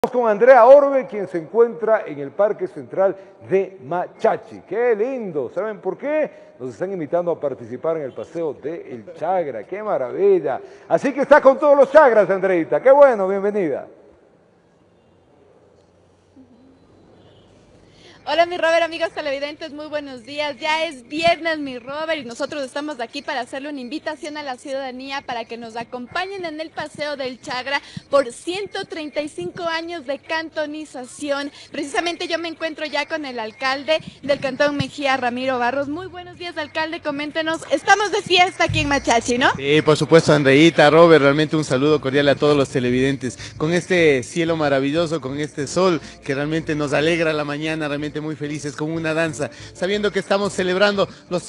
Con Andrea Orbe, quien se encuentra en el Parque Central de Machachi. ¡Qué lindo! ¿Saben por qué? Nos están invitando a participar en el paseo del Chagra. ¡Qué maravilla! Así que está con todos los Chagras, Andreita. ¡Qué bueno! Bienvenida. Hola mi Robert, amigos televidentes, muy buenos días. Ya es viernes mi Robert y nosotros estamos aquí para hacerle una invitación a la ciudadanía para que nos acompañen en el paseo del Chagra por 135 años de cantonización. Precisamente yo me encuentro ya con el alcalde del Cantón Mejía, Ramiro Barros. Muy buenos días, alcalde, coméntenos. Estamos de fiesta aquí en Machachi, ¿no? Sí, por supuesto, Andreita, Robert, realmente un saludo cordial a todos los televidentes. Con este cielo maravilloso, con este sol que realmente nos alegra la mañana, realmente muy felices, como una danza, sabiendo que estamos celebrando los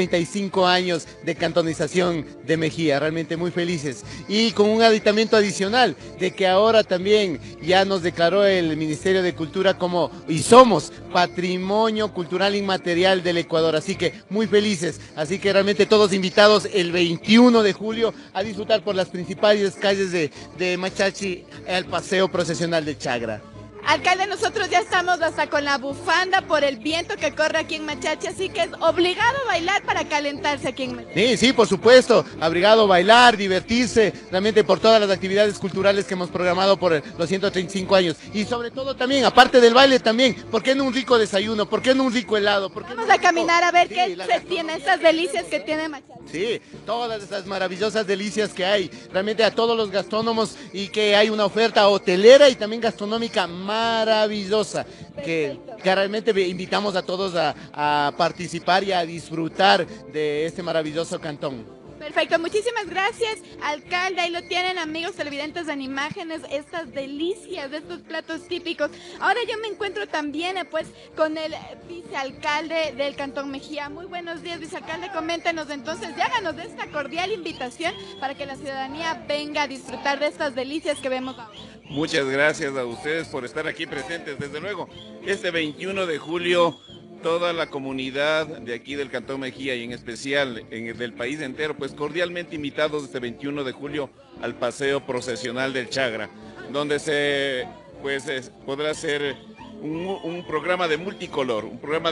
135 años de cantonización de Mejía, realmente muy felices. Y con un aditamento adicional, de que ahora también ya nos declaró el Ministerio de Cultura como, y somos, Patrimonio Cultural Inmaterial del Ecuador, así que muy felices, así que realmente todos invitados el 21 de julio a disfrutar por las principales calles de Machachi el paseo procesional del Chagra. Alcalde, nosotros ya estamos hasta con la bufanda por el viento que corre aquí en Machachi, así que es obligado bailar para calentarse aquí en Machachi. Sí, por supuesto, abrigado, bailar, divertirse, realmente por todas las actividades culturales que hemos programado por los 135 años. Y sobre todo también, aparte del baile también, ¿por qué no un rico desayuno? ¿Por qué no un rico helado? Vamos a caminar a ver qué se tiene, estas delicias que tiene Machachi. Sí, todas esas maravillosas delicias que hay, realmente a todos los gastrónomos y que hay una oferta hotelera y también gastronómica maravillosa, que realmente invitamos a todos a participar y a disfrutar de este maravilloso cantón. Perfecto, muchísimas gracias, alcalde. Ahí lo tienen, amigos televidentes en imágenes, estas delicias de estos platos típicos. Ahora yo me encuentro también pues con el vicealcalde del Cantón Mejía. Muy buenos días, vicealcalde, coméntenos entonces y háganos de esta cordial invitación para que la ciudadanía venga a disfrutar de estas delicias que vemos ahora. Muchas gracias a ustedes por estar aquí presentes. Desde luego, este 21 de julio toda la comunidad de aquí del Cantón Mejía y en especial del país entero, pues cordialmente invitados este 21 de julio al paseo procesional del Chagra, donde podrá ser un programa de multicolor,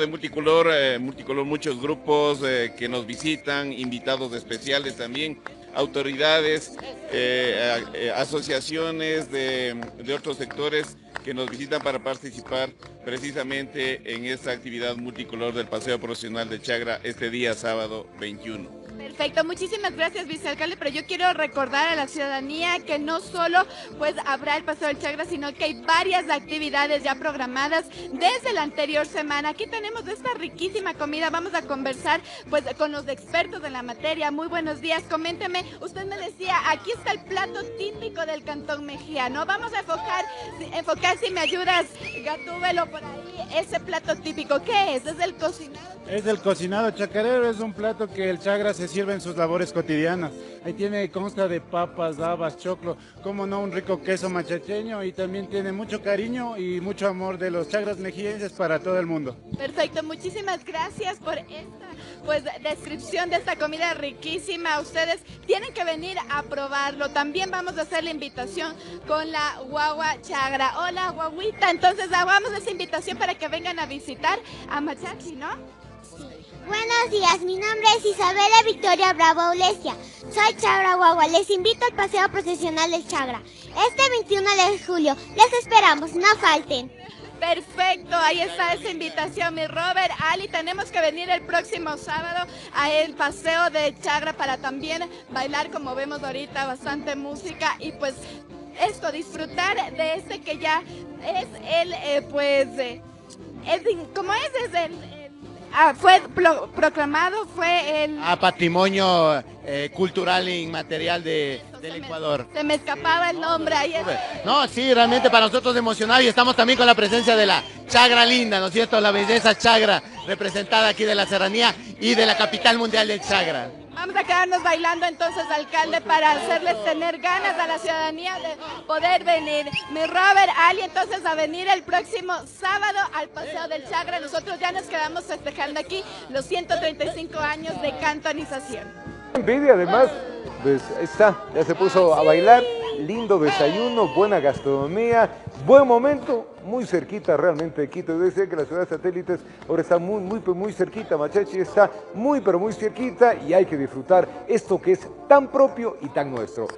muchos grupos que nos visitan, invitados especiales también, autoridades, asociaciones de otros sectores que nos visitan para participar precisamente en esta actividad multicolor del paseo profesional de Chagra este día sábado 21. Perfecto, muchísimas gracias, vicealcalde, pero yo quiero recordar a la ciudadanía que no solo pues habrá el paseo del Chagra, sino que hay varias actividades ya programadas desde la anterior semana. Aquí tenemos esta riquísima comida, vamos a conversar pues con los expertos de la materia. Muy buenos días, coménteme, usted me decía, aquí está el plato típico del Cantón Mejía, ¿no? Vamos a enfocar si me ayudas, Gatúbelo, por ahí, ese plato típico, ¿qué es? ¿Es el cocinado? Es el cocinado chacarero, es un plato que el Chagra se sirve en sus labores cotidianas. Ahí consta de papas, habas, choclo, como no, un rico queso machacheño y también tiene mucho cariño y mucho amor de los chagras mejienses para todo el mundo. Perfecto, muchísimas gracias por esta descripción de esta comida riquísima. Ustedes tienen que venir a probarlo. También vamos a hacer la invitación con la guagua Chagra. Hola, guaguita, entonces hagamos esa invitación para que vengan a visitar a Machachi, ¿no? Buenos días, mi nombre es Isabela Victoria Bravo Olesia. Soy Chagra Guagua. Les invito al paseo procesional del Chagra. Este 21 de julio. Les esperamos, no falten. Perfecto, ahí está esa invitación, mi Robert. Ali, tenemos que venir el próximo sábado a el paseo de Chagra para también bailar, como vemos ahorita, bastante música y pues esto, disfrutar de este que ya es fue proclamado, fue el Patrimonio Cultural Inmaterial del Ecuador. Se me escapaba el nombre ahí. No, sí, realmente para nosotros es emocionado y estamos también con la presencia de la Chagra linda, ¿no es cierto? La belleza Chagra, representada aquí de la serranía y de la capital mundial del Chagra. Vamos a quedarnos bailando entonces, alcalde, para hacerles tener ganas a la ciudadanía de poder venir. Mi Robert, Ali, entonces a venir el próximo sábado al Paseo del Chagra. Nosotros ya nos quedamos festejando aquí los 135 años de cantonización. Envidia, además, pues ahí está, ya se puso a bailar. lindo desayuno, buena gastronomía, buen momento, muy cerquita realmente de Quito. Debe decir que la ciudad de satélites ahora está muy cerquita, Machachi está muy pero muy cerquita y hay que disfrutar esto que es tan propio y tan nuestro.